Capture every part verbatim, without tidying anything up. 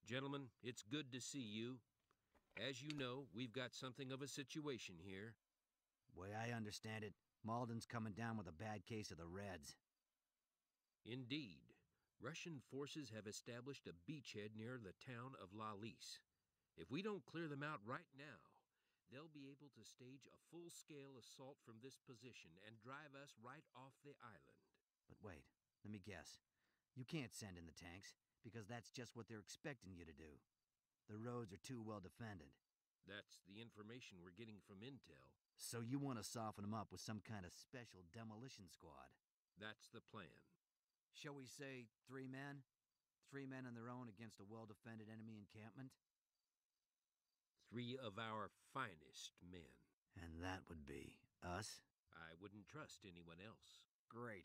Gentlemen, it's good to see you. As you know, we've got something of a situation here. Way I understand it, Malden's coming down with a bad case of the Reds. Indeed. Russian forces have established a beachhead near the town of La Lys. If we don't clear them out right now, they'll be able to stage a full-scale assault from this position and drive us right off the island. But wait, let me guess. You can't send in the tanks, because that's just what they're expecting you to do. The roads are too well defended. That's the information we're getting from Intel. So you want to soften them up with some kind of special demolition squad? That's the plan. Shall we say three men? Three men on their own against a well-defended enemy encampment? Three of our finest men. And that would be us? I wouldn't trust anyone else. Great.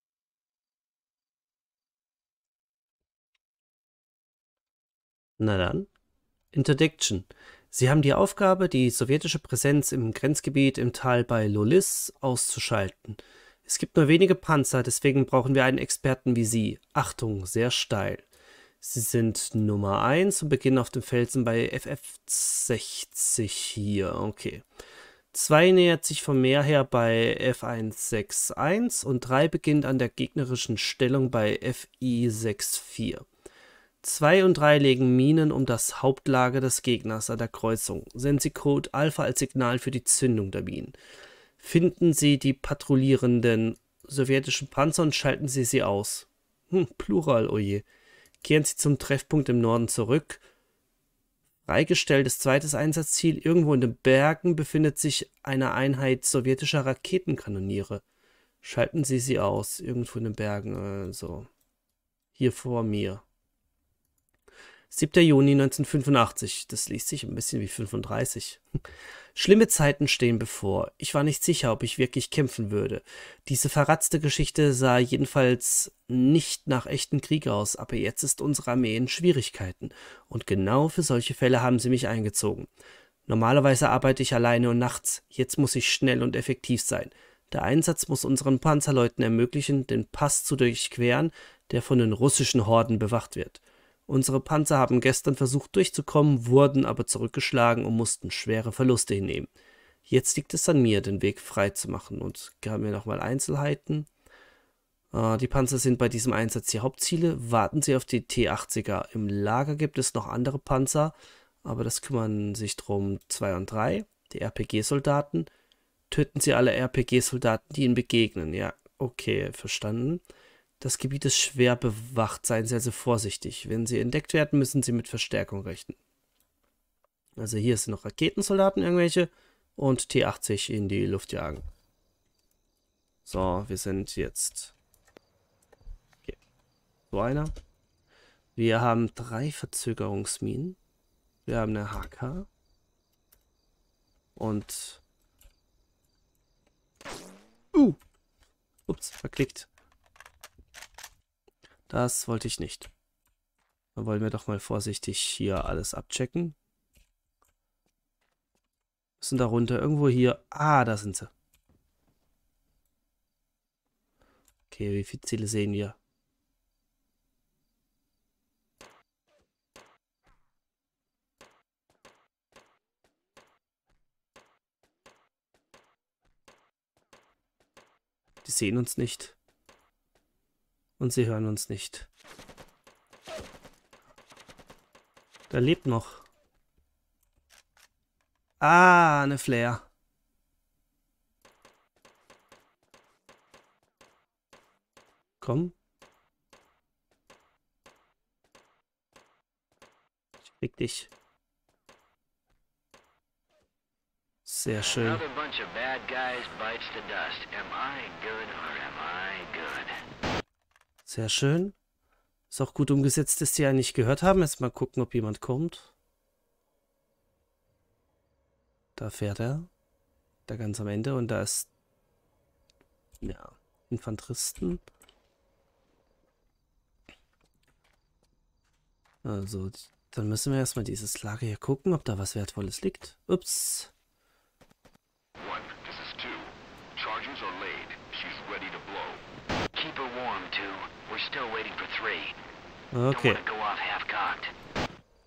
Na dann. Interdiction. Sie haben die Aufgabe, die sowjetische Präsenz im Grenzgebiet im Tal bei Lolis auszuschalten. Es gibt nur wenige Panzer, deswegen brauchen wir einen Experten wie Sie. Achtung, sehr steil. Sie sind Nummer eins und beginnen auf dem Felsen bei F F sechzig hier. Okay. zwei nähert sich vom Meer her bei F hundertsechsundsechzig und drei beginnt an der gegnerischen Stellung bei F I vierundsechzig. zwei und drei legen Minen um das Hauptlager des Gegners an der Kreuzung. Senden Sie Code Alpha als Signal für die Zündung der Minen. Finden Sie die patrouillierenden sowjetischen Panzer und schalten Sie sie aus. Hm, Plural, oje. Kehren Sie zum Treffpunkt im Norden zurück. Freigestelltes zweites Einsatzziel. Irgendwo in den Bergen befindet sich eine Einheit sowjetischer Raketenkanoniere. Schalten Sie sie aus. Irgendwo in den Bergen, also. Hier vor mir. siebter Juni neunzehnhundertfünfundachtzig. Das liest sich ein bisschen wie fünfunddreißig. Schlimme Zeiten stehen bevor. Ich war nicht sicher, ob ich wirklich kämpfen würde. Diese verratzte Geschichte sah jedenfalls nicht nach echten Krieg aus, aber jetzt ist unsere Armee in Schwierigkeiten. Und genau für solche Fälle haben sie mich eingezogen. Normalerweise arbeite ich alleine und nachts. Jetzt muss ich schnell und effektiv sein. Der Einsatz muss unseren Panzerleuten ermöglichen, den Pass zu durchqueren, der von den russischen Horden bewacht wird. Unsere Panzer haben gestern versucht durchzukommen, wurden aber zurückgeschlagen und mussten schwere Verluste hinnehmen. Jetzt liegt es an mir, den Weg frei zu machen. Und haben wir nochmal Einzelheiten. Äh, die Panzer sind bei diesem Einsatz die Hauptziele. Warten Sie auf die T achtziger. Im Lager gibt es noch andere Panzer, aber das kümmern sich drum zwei und drei. Die R P G-Soldaten. Töten Sie alle R P G-Soldaten, die Ihnen begegnen. Ja, okay, verstanden. Das Gebiet ist schwer bewacht, seien Sie also vorsichtig. Wenn Sie entdeckt werden, müssen Sie mit Verstärkung rechnen. Also hier sind noch Raketensoldaten irgendwelche und T achtzig in die Luft jagen. So, wir sind jetzt... Okay. So einer. Wir haben drei Verzögerungsminen. Wir haben eine H K. Und... Uh! Ups, verklickt. Das wollte ich nicht. Dann wollen wir doch mal vorsichtig hier alles abchecken. Müssen darunter irgendwo hier... Ah, da sind sie. Okay, wie viele Ziele sehen wir? Die sehen uns nicht. Und sie hören uns nicht. Da lebt noch. Ah, eine Flare. Komm. Ich krieg dich. Sehr schön. Sehr schön. Ist auch gut umgesetzt, dass sie ja nicht gehört haben. Jetzt mal gucken, ob jemand kommt. Da fährt er. Da ganz am Ende. Und da ist... Ja, Infanteristen. Also, dann müssen wir erstmal dieses Lager hier gucken, ob da was Wertvolles liegt. Ups. Okay.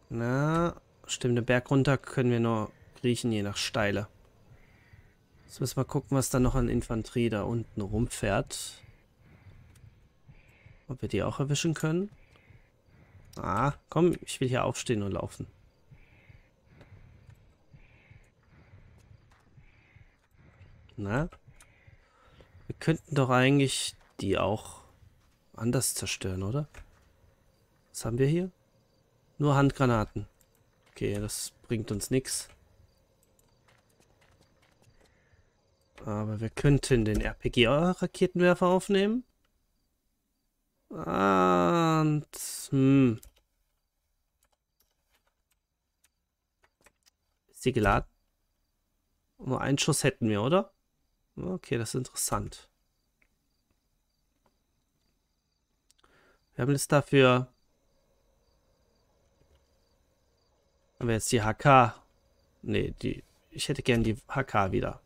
Na, stimmt, den Berg runter können wir nur kriechen, je nach Steile. Jetzt müssen wir gucken, was da noch an Infanterie da unten rumfährt. Ob wir die auch erwischen können. Ah, komm, ich will hier aufstehen und laufen. Na? Wir könnten doch eigentlich die auch anders zerstören, oder? Was haben wir hier? Nur Handgranaten. Okay, das bringt uns nichts. Aber wir könnten den R P G-Raketenwerfer aufnehmen. Und... Hm. Ist sie geladen? Nur einen Schuss hätten wir, oder? Okay, das ist interessant. Wir haben jetzt dafür... Haben wir jetzt die H K? Nee, die... Ich hätte gern die H K wieder.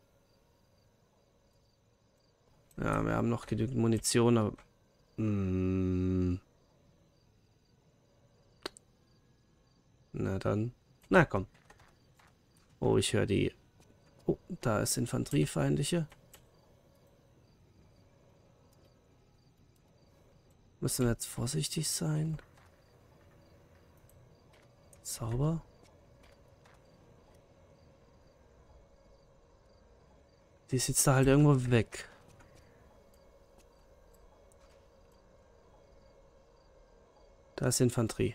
Ja, wir haben noch genügend Munition, aber... Mm. Na dann. Na komm. Oh, ich höre die... Oh, da ist Infanteriefeindliche. Müssen wir jetzt vorsichtig sein? Sauber. Die ist jetzt da halt irgendwo weg. Da ist Infanterie.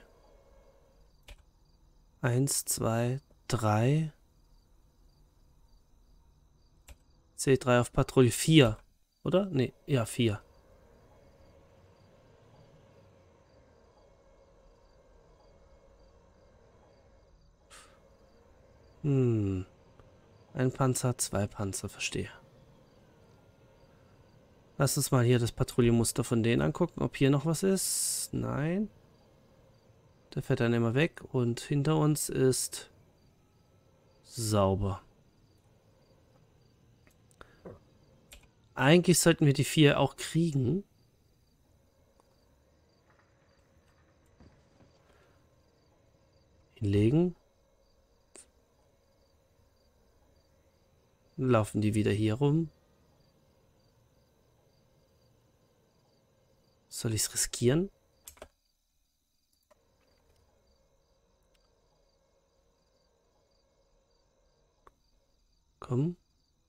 Eins, zwei, drei. C drei auf Patrouille vier. Oder? Nee, ja, vier. Hm. Ein Panzer, zwei Panzer, verstehe. Lass uns mal hier das Patrouillenmuster von denen angucken, ob hier noch was ist. Nein. Der fährt dann immer weg und hinter uns ist sauber. Eigentlich sollten wir die vier auch kriegen. Hinlegen. Dann laufen die wieder hier rum. Soll ich es riskieren? Komm.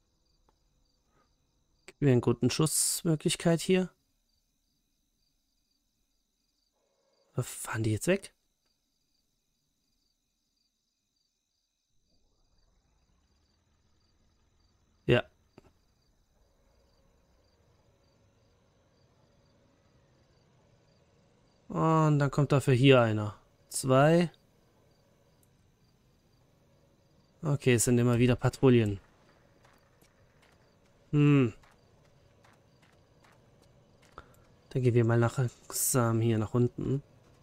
Gib mir einen guten Schussmöglichkeit hier. Fahren die jetzt weg? Ja. Und dann kommt dafür hier einer. Zwei. Okay, es sind immer wieder Patrouillen. Hm. Dann gehen wir mal langsam hier nach unten.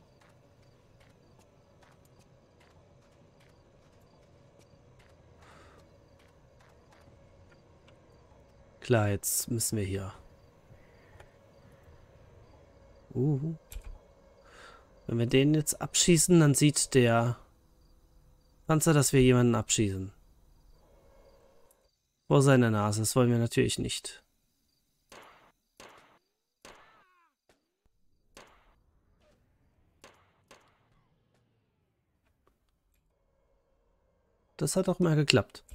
Klar, jetzt müssen wir hier. Uh. Wenn wir den jetzt abschießen, dann sieht der Panzer, dass wir jemanden abschießen. Vor seiner Nase. Das wollen wir natürlich nicht. Das hat auch mal geklappt.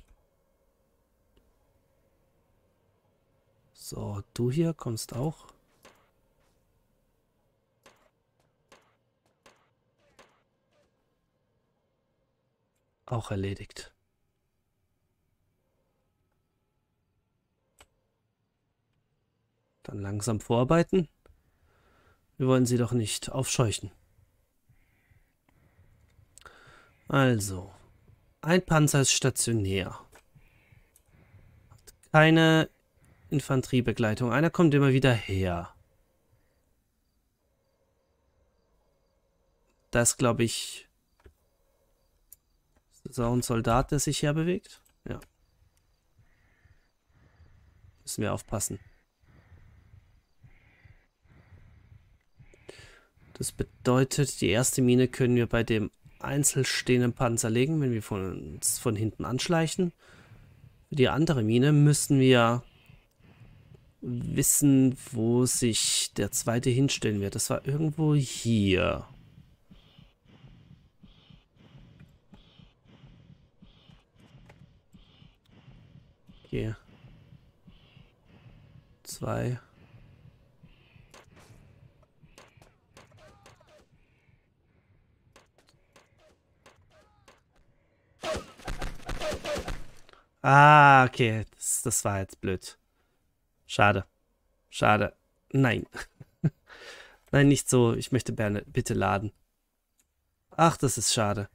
So, du hier kommst auch. Auch erledigt. Dann langsam vorarbeiten. Wir wollen sie doch nicht aufscheuchen. Also, ein Panzer ist stationär. Hat keine Infanteriebegleitung. Einer kommt immer wieder her. Das glaube ich... Ist auch ein Soldat, der sich herbewegt? Ja. Müssen wir aufpassen. Das bedeutet, die erste Mine können wir bei dem einzeln stehenden Panzer legen, wenn wir von uns von hinten anschleichen. Für die andere Mine müssen wir wissen, wo sich der zweite hinstellen wird. Das war irgendwo hier. Hier. Zwei. Ah, okay. Das, das war jetzt blöd. Schade. Schade. Nein. Nein, nicht so. Ich möchte Berne bitte laden. Ach, das ist schade.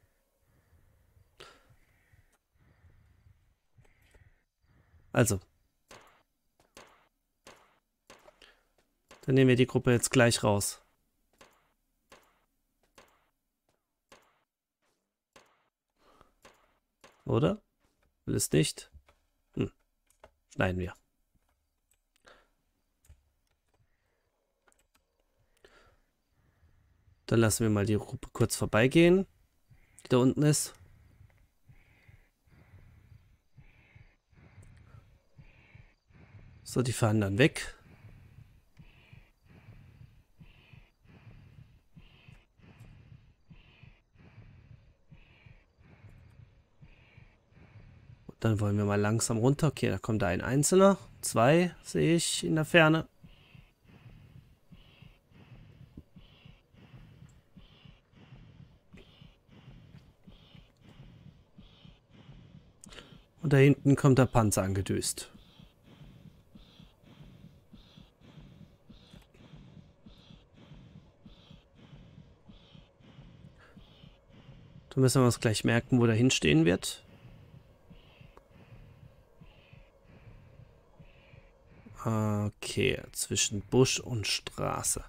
Also. Dann nehmen wir die Gruppe jetzt gleich raus. Oder? Will es nicht? Hm. Schneiden wir. Dann lassen wir mal die Gruppe kurz vorbeigehen, die da unten ist. So, die fahren dann weg. Und dann wollen wir mal langsam runter. Okay, da kommt da ein Einzelner. Zwei sehe ich in der Ferne. Und da hinten kommt der Panzer angedüst. Da müssen wir uns gleich merken, wo der hinstehen wird. Okay, zwischen Busch und Straße.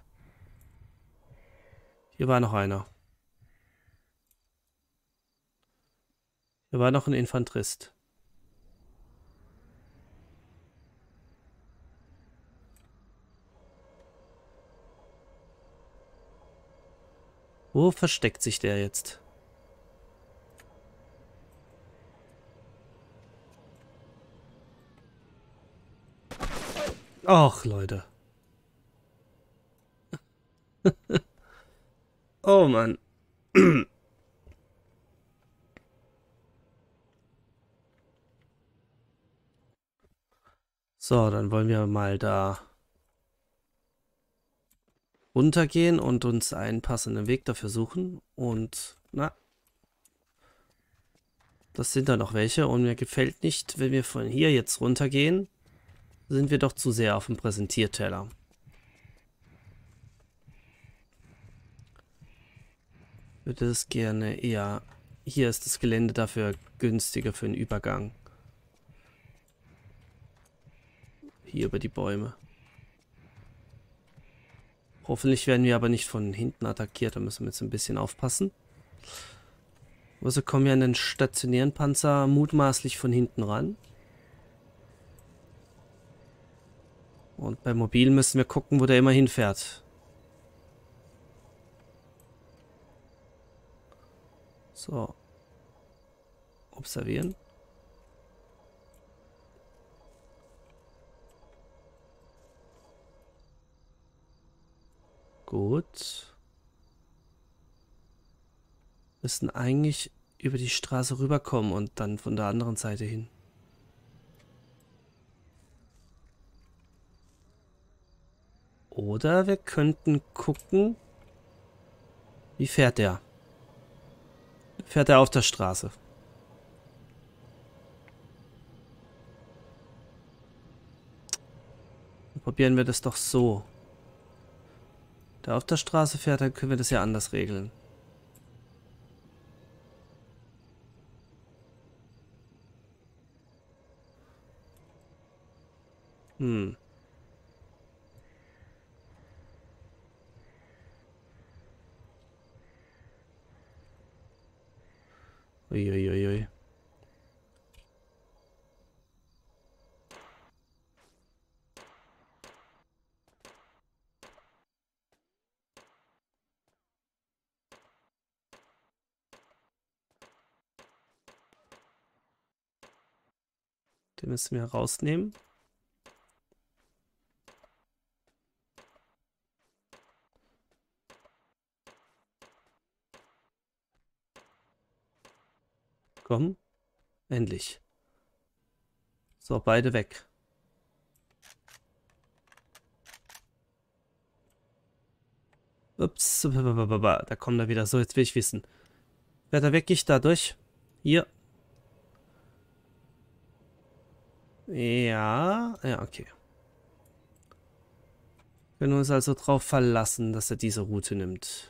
Hier war noch einer. Hier war noch ein Infanterist. Wo versteckt sich der jetzt? Och, Leute. Oh, Mann. So, dann wollen wir mal da runtergehen und uns einen passenden Weg dafür suchen. Und, na, das sind da noch welche. Und mir gefällt nicht, wenn wir von hier jetzt runtergehen, sind wir doch zu sehr auf dem Präsentierteller. Ich würde es gerne eher... Hier ist das Gelände dafür günstiger für einen Übergang. Hier über die Bäume. Hoffentlich werden wir aber nicht von hinten attackiert. Da müssen wir jetzt ein bisschen aufpassen. Also kommen wir an den stationären Panzer mutmaßlich von hinten ran. Und beim Mobil müssen wir gucken, wo der immer hinfährt. So. Observieren. Gut. Müssen eigentlich über die Straße rüberkommen und dann von der anderen Seite hin. Oder wir könnten gucken, wie fährt der? Fährt er auf der Straße? Dann probieren wir das doch so. Der auf der Straße fährt, dann können wir das ja anders regeln. Hm. Uiuiui. Den müssen wir rausnehmen. Komm. Endlich. So, beide weg. Ups. Da kommen da wieder. So, jetzt will ich wissen. Wer da weg ich dadurch? Hier. Ja. Ja, okay. Wir können uns also drauf verlassen, dass er diese Route nimmt.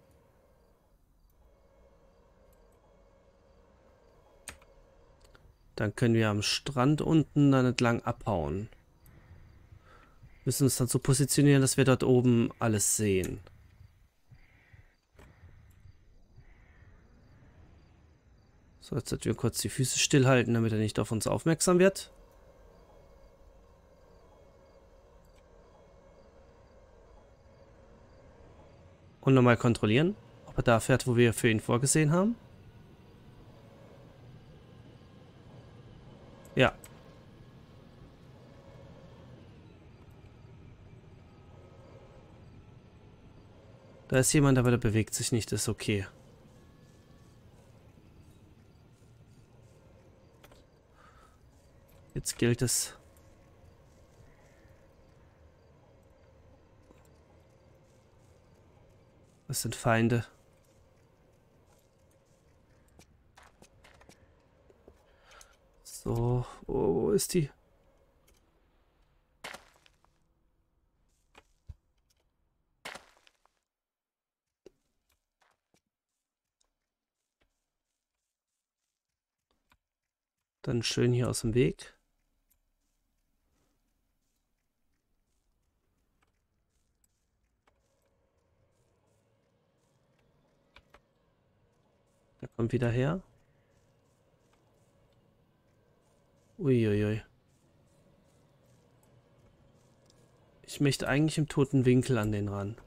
Dann können wir am Strand unten dann entlang abhauen. Müssen uns dann so positionieren, dass wir dort oben alles sehen. So, jetzt sollten wir kurz die Füße stillhalten, damit er nicht auf uns aufmerksam wird. Und nochmal kontrollieren, ob er da fährt, wo wir für ihn vorgesehen haben. Ja. Da ist jemand, aber der bewegt sich nicht, das ist okay. Jetzt gilt es. Das sind Feinde. So, oh, wo ist die? Dann schön hier aus dem Weg. Der kommt wieder her. Uiuiui. Ich möchte eigentlich im toten Winkel an den ran.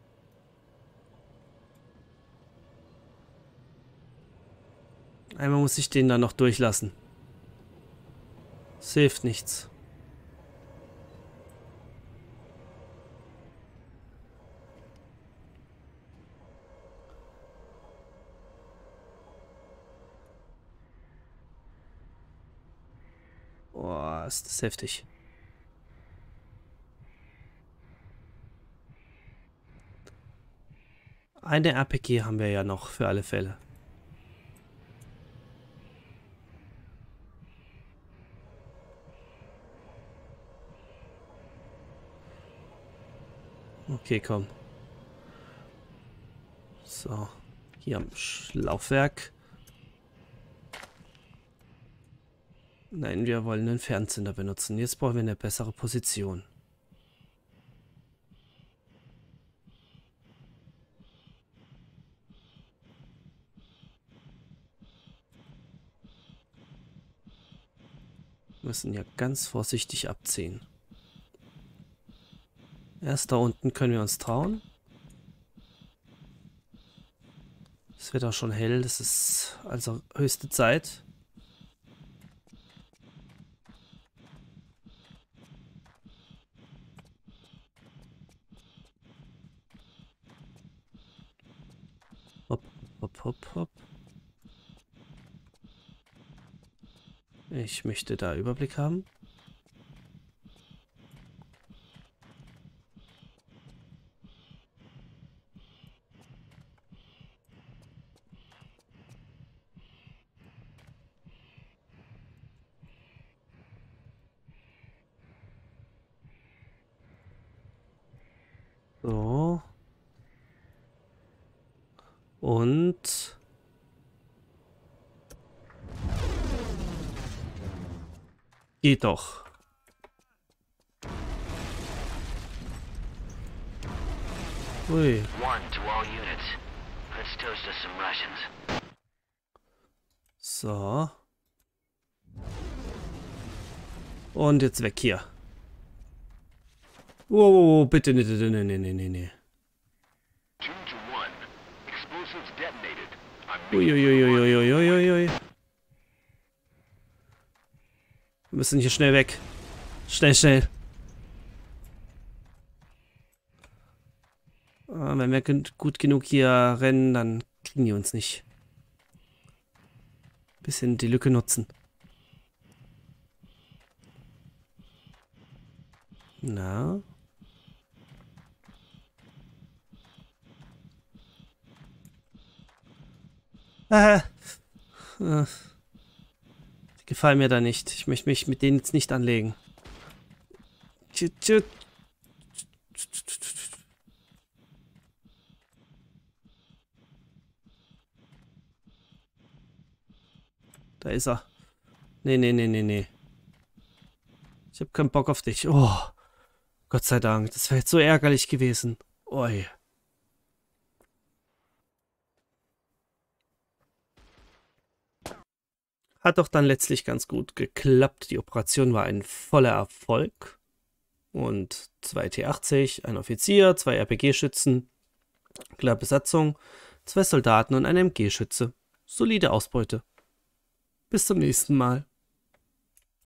Einmal muss ich den dann noch durchlassen. Es hilft nichts. Boah, ist das heftig. Eine R P G haben wir ja noch für alle Fälle. Okay, komm. So, hier am Laufwerk. Nein, wir wollen einen Fernzünder benutzen. Jetzt brauchen wir eine bessere Position. Wir müssen ja ganz vorsichtig abziehen. Erst da unten können wir uns trauen. Es wird auch schon hell, das ist also höchste Zeit. Hopp, hopp, hopp, hopp. Ich möchte da Überblick haben. So. Und... Geht doch. Ui. So. Und jetzt weg hier. Wow, bitte, nee, nee, nee, nee, nee, nee. Uiuiuiuiuiuiui. Wir müssen hier schnell weg. Schnell, schnell. Ah, wenn wir gut genug hier rennen, dann kriegen die uns nicht. Bisschen die Lücke nutzen. Na? Ah. Ah. Die gefallen mir da nicht. Ich möchte mich mit denen jetzt nicht anlegen. Da ist er. Nee, nee, nee, nee, nee. Ich habe keinen Bock auf dich. Oh, Gott sei Dank. Das wäre jetzt so ärgerlich gewesen. Oi. Hat doch dann letztlich ganz gut geklappt. Die Operation war ein voller Erfolg. Und zwei T achtzig, ein Offizier, zwei R P G-Schützen, klar Besatzung, zwei Soldaten und ein M G-Schütze. Solide Ausbeute. Bis zum nächsten Mal.